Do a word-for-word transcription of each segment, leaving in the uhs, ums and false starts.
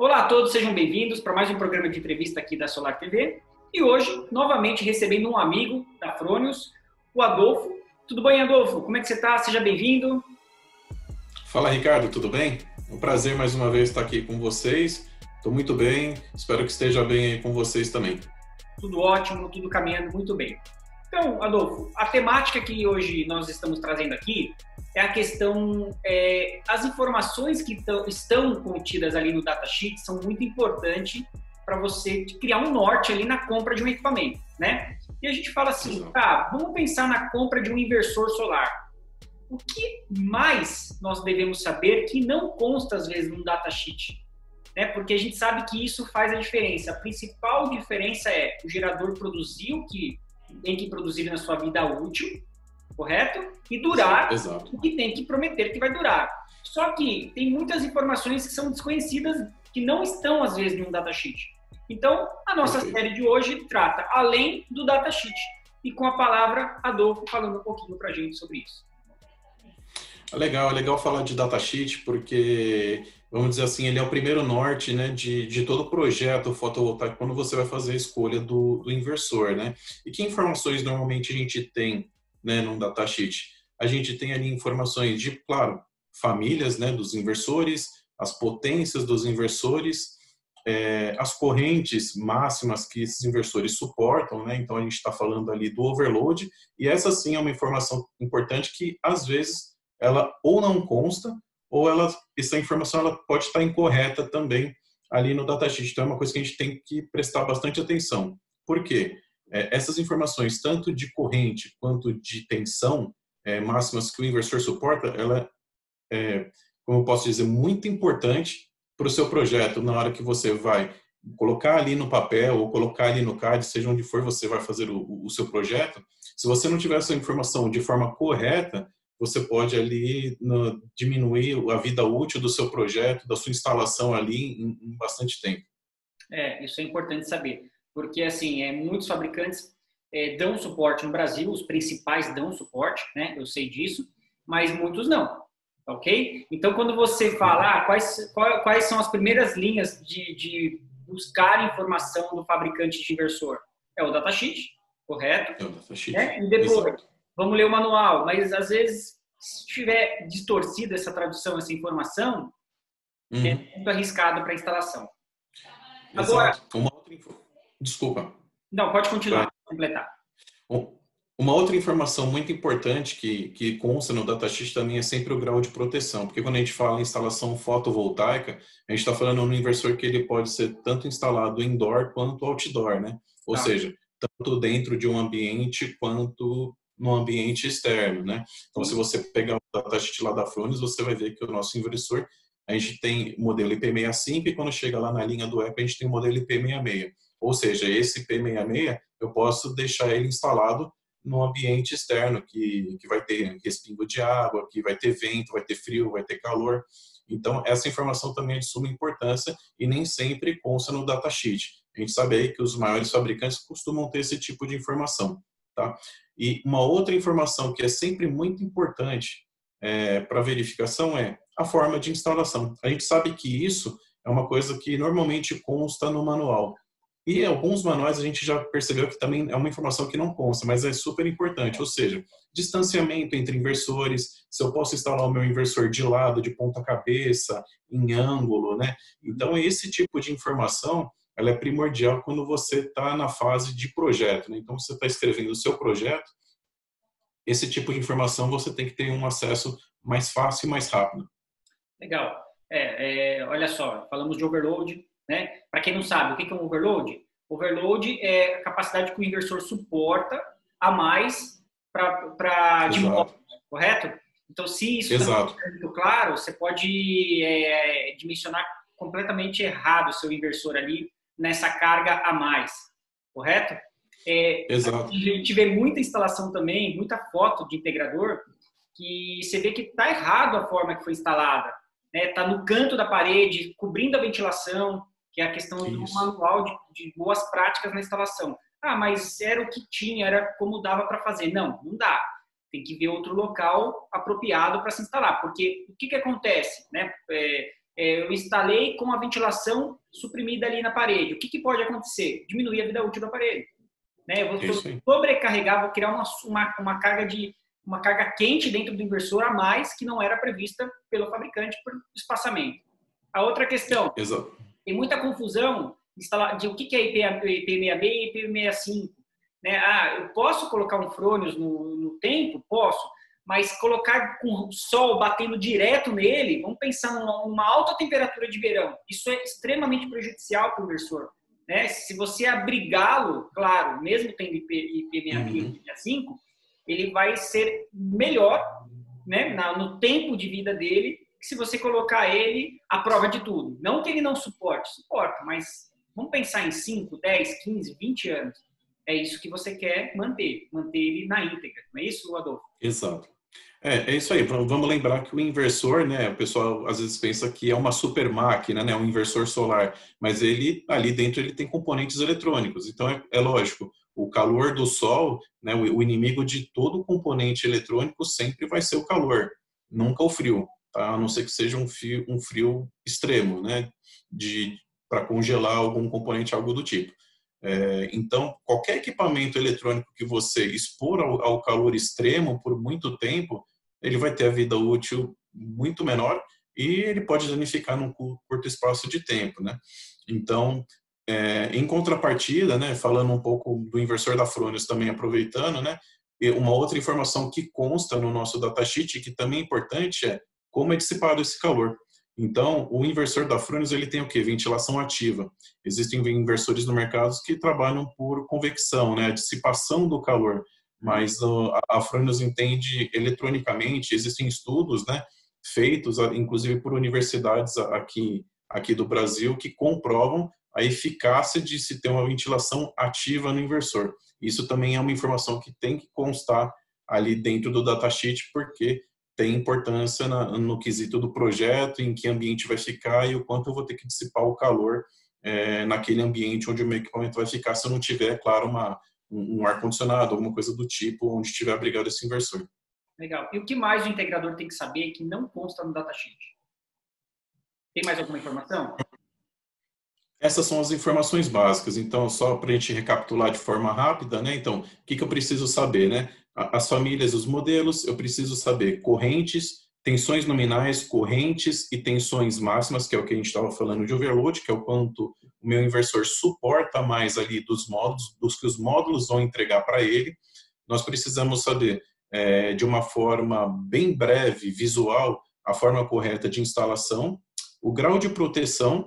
Olá a todos, sejam bem-vindos para mais um programa de entrevista aqui da Solar T V. E hoje, novamente, recebendo um amigo da Fronius, o Adolfo. Tudo bem, Adolfo? Como é que você está? Seja bem-vindo. Fala, Ricardo, tudo bem? É um prazer mais uma vez estar aqui com vocês. Estou muito bem, espero que esteja bem aí com vocês também. Tudo ótimo, tudo caminhando muito bem. Então, Adolfo, a temática que hoje nós estamos trazendo aqui é a questão, é, as informações que estão contidas ali no datasheet são muito importantes para você criar um norte ali na compra de um equipamento, né? E a gente fala assim, Exato. tá, vamos pensar na compra de um inversor solar. O que mais nós devemos saber que não consta às vezes no datasheet? Né? Porque a gente sabe que isso faz a diferença. A principal diferença é o gerador produzir o que tem que produzir na sua vida útil, correto? E durar Exato. o que tem que prometer que vai durar. Só que tem muitas informações que são desconhecidas, que não estão, às vezes, no datasheet. Então, a nossa Perfeito. série de hoje trata além do datasheet. E com a palavra, Adolfo, falando um pouquinho para a gente sobre isso. É legal, é legal falar de datasheet porque, vamos dizer assim, ele é o primeiro norte, né, de, de todo o projeto fotovoltaico quando você vai fazer a escolha do, do inversor, né? E que informações normalmente a gente tem, né, num datasheet? A gente tem ali informações de, claro, famílias, né, dos inversores, as potências dos inversores, é, as correntes máximas que esses inversores suportam, né? Então a gente está falando ali do overload, e essa sim é uma informação importante que, às vezes, ela ou não consta, ou ela, essa informação ela pode estar incorreta também ali no datasheet. Então, é uma coisa que a gente tem que prestar bastante atenção. Por quê? É, essas informações, tanto de corrente quanto de tensão é, máximas que o inversor suporta, ela é, como eu posso dizer, muito importante para o seu projeto, na hora que você vai colocar ali no papel ou colocar ali no C A D, seja onde for você vai fazer o, o seu projeto. Se você não tiver essa informação de forma correta, você pode ali no, diminuir a vida útil do seu projeto, da sua instalação ali em, em bastante tempo. É, isso é importante saber, porque assim, é, muitos fabricantes é, dão suporte no Brasil, os principais dão suporte, né? Eu sei disso, mas muitos não, ok? Então, quando você fala ah, quais, quais, quais são as primeiras linhas de, de buscar informação do fabricante de inversor, é o datasheet, correto? É o datasheet. Né? E depois, Exato. vamos ler o manual, mas às vezes, se tiver distorcida essa tradução, essa informação, é Uhum. muito arriscado para a instalação. Agora, Exato. Uma outra info... Desculpa. não, pode Vai. continuar, completar. Uma outra informação muito importante que, que consta no datasheet também é sempre o grau de proteção, porque quando a gente fala em instalação fotovoltaica, a gente está falando num inversor que ele pode ser tanto instalado indoor quanto outdoor, né? Ou Tá. seja, tanto dentro de um ambiente quanto no ambiente externo, né? Então, se você pegar o datasheet lá da Fronius, você vai ver que o nosso inversor, a gente tem modelo I P sessenta e cinco e quando chega lá na linha do E P A, a gente tem o modelo I P sessenta e seis. Ou seja, esse I P sessenta e seis, eu posso deixar ele instalado no ambiente externo, que, que vai ter respingo de água, que vai ter vento, vai ter frio, vai ter calor. Então, essa informação também é de suma importância e nem sempre consta no datasheet. A gente sabe aí que os maiores fabricantes costumam ter esse tipo de informação, tá? E uma outra informação que é sempre muito importante é, para verificação é a forma de instalação. A gente sabe que isso é uma coisa que normalmente consta no manual. E alguns manuais a gente já percebeu que também é uma informação que não consta, mas é super importante, ou seja, distanciamento entre inversores, se eu posso instalar o meu inversor de lado, de ponta cabeça, em ângulo, né? Então, esse tipo de informação, ela é primordial quando você está na fase de projeto, né? Então, você está escrevendo o seu projeto, esse tipo de informação você tem que ter um acesso mais fácil e mais rápido. Legal. É, é, olha só, falamos de overload, né? Para quem não sabe, o que é um overload? Overload é a capacidade que o inversor suporta a mais para de módulos, correto? Então, se isso não Exato. é muito claro, você pode é, dimensionar completamente errado o seu inversor ali nessa carga a mais, correto? É, Exato. a gente vê muita instalação também, muita foto de integrador, que você vê que está errado a forma que foi instalada. Está né? no canto da parede, cobrindo a ventilação, que é a questão do Isso. manual de, de boas práticas na instalação. Ah, mas era o que tinha, era como dava para fazer. Não, não dá. Tem que ver outro local apropriado para se instalar. Porque o que, que acontece? Né? É, é, eu instalei com a ventilação suprimida ali na parede. O que, que pode acontecer? Diminuir a vida útil do aparelho. Né? Eu vou sobrecarregar, vou criar uma, uma, uma, carga de, uma carga quente dentro do inversor a mais que não era prevista pelo fabricante por espaçamento. A outra questão, Exato. Tem muita confusão de o que é I P sessenta e seis e I P sessenta e cinco. Né? Ah, eu posso colocar um Fronius no, no tempo? Posso. Mas colocar com o sol batendo direto nele, vamos pensar numa alta temperatura de verão. Isso é extremamente prejudicial para o inversor. Né? Se você abrigá-lo, claro, mesmo tendo I P sessenta e seis e I P sessenta e cinco, ele vai ser melhor, né, no tempo de vida dele, que se você colocar ele à prova de tudo. Não que ele não suporte, suporta, mas vamos pensar em cinco, dez, quinze, vinte anos. É isso que você quer manter, manter ele na íntegra. Não é isso, Adolfo? Exato. É, é isso aí. Vamos lembrar que o inversor, né, o pessoal às vezes pensa que é uma super máquina, né, um inversor solar, mas ele ali dentro ele tem componentes eletrônicos. Então é, é lógico, o calor do sol, né, o, o inimigo de todo componente eletrônico sempre vai ser o calor, nunca o frio, tá? A não ser que seja um frio, um frio extremo, né, de para congelar algum componente, algo do tipo. É, então, qualquer equipamento eletrônico que você expor ao, ao calor extremo por muito tempo, ele vai ter a vida útil muito menor e ele pode danificar num curto espaço de tempo, né? Então, é, em contrapartida, né, falando um pouco do inversor da Fronius também aproveitando, né, uma outra informação que consta no nosso datasheet, que também é importante, é como é dissipado esse calor. Então, o inversor da Fronius, ele tem o quê? Ventilação ativa. Existem inversores no mercado que trabalham por convecção, né, a dissipação do calor. Mas uh, a Fronius entende eletronicamente, existem estudos, né, feitos, inclusive por universidades aqui, aqui do Brasil, que comprovam a eficácia de se ter uma ventilação ativa no inversor. Isso também é uma informação que tem que constar ali dentro do datasheet, porque tem importância na, no quesito do projeto, em que ambiente vai ficar e o quanto eu vou ter que dissipar o calor é, naquele ambiente onde o meu equipamento vai ficar, se eu não tiver, claro, uma, um, um ar-condicionado, alguma coisa do tipo, onde estiver abrigado esse inversor. Legal. E o que mais o integrador tem que saber que não consta no datasheet? Tem mais alguma informação? Essas são as informações básicas. Então, só para a gente recapitular de forma rápida, né? Então, o que, que eu preciso saber, né? As famílias, os modelos, eu preciso saber correntes, tensões nominais, correntes e tensões máximas, que é o que a gente estava falando de overload, que é o quanto o meu inversor suporta mais ali dos módulos, dos que os módulos vão entregar para ele. Nós precisamos saber, é, de uma forma bem breve, visual, a forma correta de instalação, o grau de proteção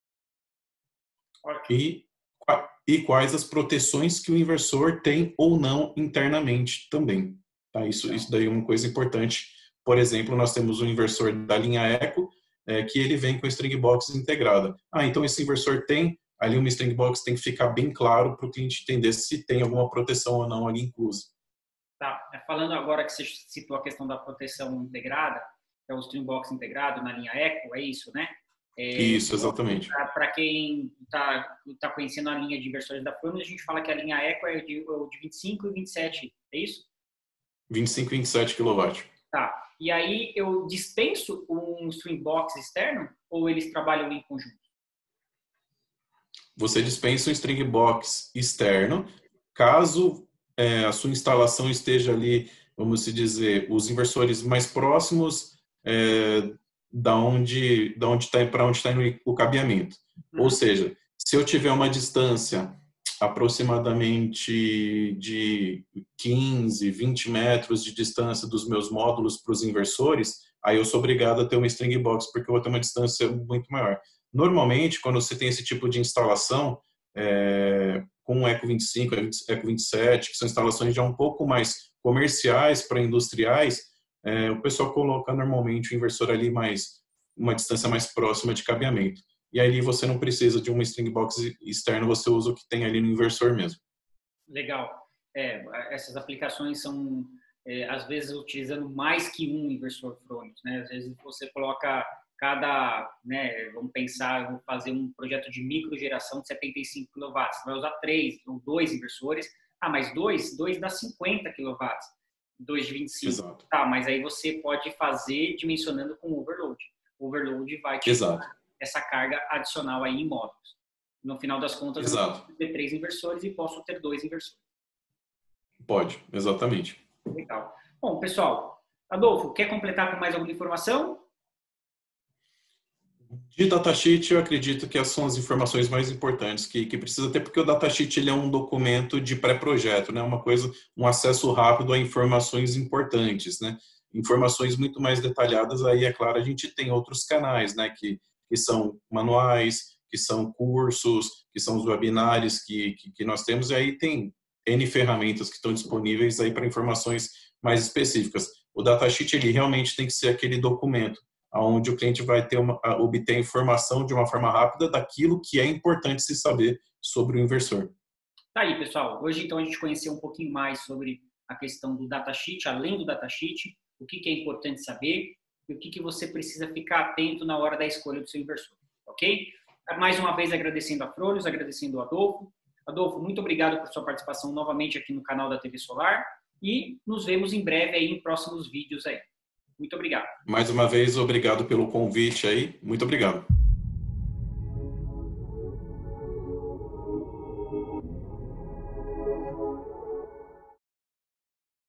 e, e quais as proteções que o inversor tem ou não internamente também. Tá? Isso, isso daí é uma coisa importante. Por exemplo, nós temos um inversor da linha Eco, é, que ele vem com a string box integrada. Ah, então esse inversor tem ali uma string box, tem que ficar bem claro para o cliente entender se tem alguma proteção ou não ali inclusa. Tá. Falando agora que você citou a questão da proteção integrada, que é o string box integrado na linha Eco, é isso, né? É, isso, exatamente. Para quem está tá conhecendo a linha de inversores da Fronius, a gente fala que a linha Eco é de, de vinte e cinco e vinte e sete, é isso? vinte e cinco e vinte e sete quilowatt. Tá. E aí eu dispenso um string box externo ou eles trabalham em conjunto? Você dispensa um string box externo, caso é, a sua instalação esteja ali, vamos se dizer, os inversores mais próximos é, da onde da onde está para onde está indo o cabeamento. Uhum. Ou seja, se eu tiver uma distância aproximadamente de quinze, vinte metros de distância dos meus módulos para os inversores, aí eu sou obrigado a ter uma string box, porque eu vou ter uma distância muito maior. Normalmente, quando você tem esse tipo de instalação, é, com o Eco vinte e cinco, Eco vinte e sete, que são instalações já um pouco mais comerciais para industriais, é, o pessoal coloca normalmente o inversor ali mais, uma distância mais próxima de cabeamento. E aí você não precisa de uma string box externa, você usa o que tem ali no inversor mesmo. Legal. É, essas aplicações são, é, às vezes, utilizando mais que um inversor Fronius, né? Às vezes você coloca cada, né, vamos pensar, vamos fazer um projeto de microgeração de setenta e cinco quilowatts, você vai usar três ou dois inversores. Ah, mas dois, dois dá cinquenta quilowatts, dois de vinte e cinco. Exato. Tá, mas aí você pode fazer dimensionando com overload. overload vai te Exato. dar essa carga adicional aí em módulos. No final das contas, Exato. eu posso ter três inversores e posso ter dois inversores. Pode, exatamente. Legal. Bom, pessoal, Adolfo, quer completar com mais alguma informação? De datasheet, eu acredito que essas são as informações mais importantes que, que precisa ter, porque o datasheet ele é um documento de pré-projeto, né? Uma coisa, um acesso rápido a informações importantes, né? Informações muito mais detalhadas, aí, é claro, a gente tem outros canais, né? Que, que são manuais, que são cursos, que são os webinários que, que, que nós temos, e aí tem N ferramentas que estão disponíveis aí para informações mais específicas. O datasheet, ele realmente tem que ser aquele documento onde o cliente vai ter uma, obter informação de uma forma rápida daquilo que é importante se saber sobre o inversor. Tá aí, pessoal. Hoje, então, a gente conheceu um pouquinho mais sobre a questão do datasheet, além do datasheet, o que, que é importante saber e o que, que você precisa ficar atento na hora da escolha do seu inversor, ok? Mais uma vez, agradecendo a Fronius, agradecendo o Adolfo. Adolfo, muito obrigado por sua participação novamente aqui no canal da T V Solar e nos vemos em breve aí em próximos vídeos aí. Muito obrigado. Mais uma vez, obrigado pelo convite aí. Muito obrigado.